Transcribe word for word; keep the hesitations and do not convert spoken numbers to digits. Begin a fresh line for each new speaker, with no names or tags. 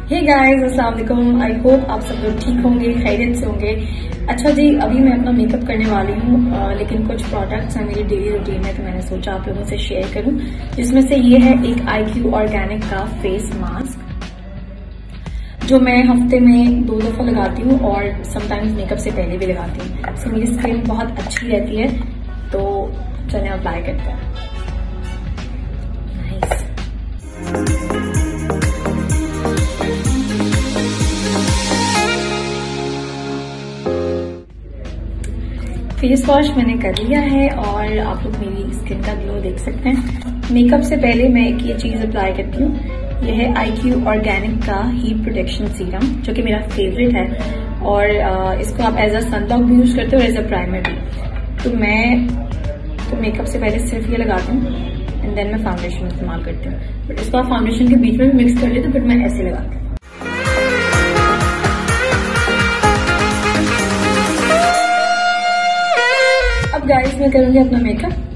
Hey guys, अस्सलाम वालेकुम। I hope आप सब लोग ठीक होंगे, खैरियत से होंगे। अच्छा जी, अभी मैं अपना मेकअप करने वाली हूँ, लेकिन कुछ प्रोडक्ट्स हैं मेरी डेली रूटीन में, तो मैंने सोचा आप लोगों से शेयर करूँ। जिसमें से ये है एक आई क्यू ऑर्गेनिक का फेस मास्क, जो मैं हफ्ते में दो दफा लगाती हूँ और समटाइम्स मेकअप से पहले भी लगाती हूँ। so, मेरी स्किन बहुत अच्छी रहती है, तो चलें अप्लाई करते हैं। फेस वॉश मैंने कर लिया है और आप लोग मेरी स्किन का ग्लो देख सकते हैं। मेकअप से पहले मैं एक ये चीज अप्लाई करती हूँ। यह है आई क्यू ऑर्गेनिक का हीट प्रोटेक्शन सीरम, जो कि मेरा फेवरेट है। और इसको आप एज अ सनब्लॉक भी यूज करते हो और एज अ प्राइमर भी। तो मैं तो मेकअप से पहले सिर्फ ये लगाती हूँ एंड देन मैं फाउंडेशन इस्तेमाल करती हूँ। बट इसको आप फाउंडेशन के बीच में भी मिक्स कर लेते, बट मैं ऐसे लगाती हूँ। अब गाइस मैं करूंगी अपना मेकअप।